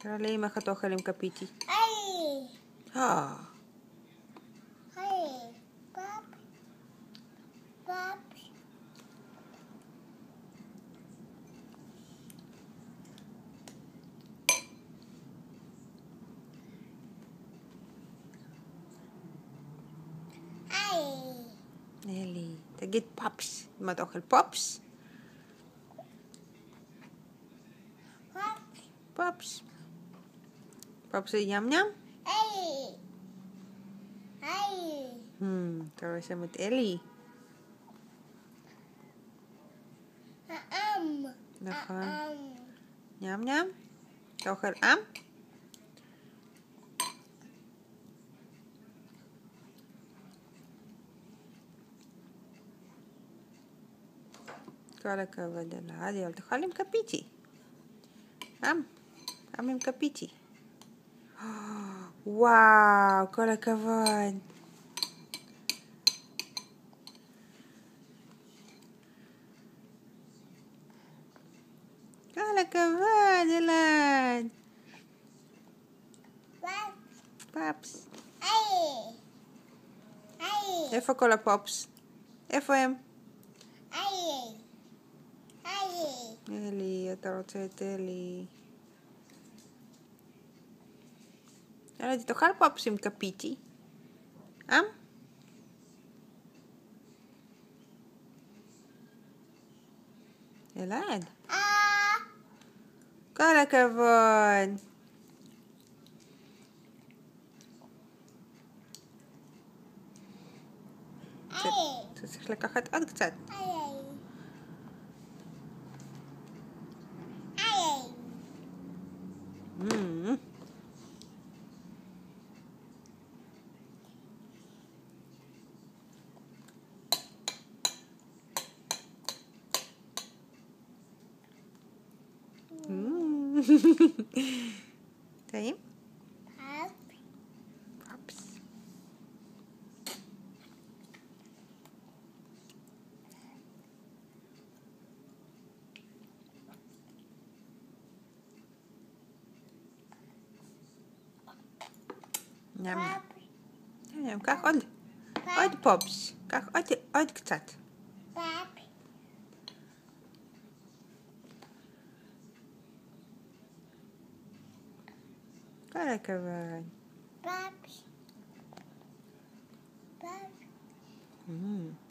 תראה לאמא איך אתה אוכל עם כפיתי. היי! היי! פאפ! פאפ! אלי, תגיד פאפס. אם אתה אוכל פופס? פופס. פופס זה ים ים? היי! היי! אתה רואה שם את אלי. נכון. ים ים? אתה אוכל עם? כל הכבוד אלעד, אבל תאכל עם כפיתי. עם עם כפיתי. וואו, כל הכבוד. כל הכבוד אלעד. פאפס. היי! היי! איפה כל הפופס? איפה הם? היי! היי! אלי, אתה רוצה את אלי. אלעד, תאכל פופס עם כפיתי. אלעד. כל הכבוד. אתה צריך לקחת עוד קצת. טעים? פופס. ים ים. קח עוד פופס. קח עוד קצת. כל הכבוד. פאפ.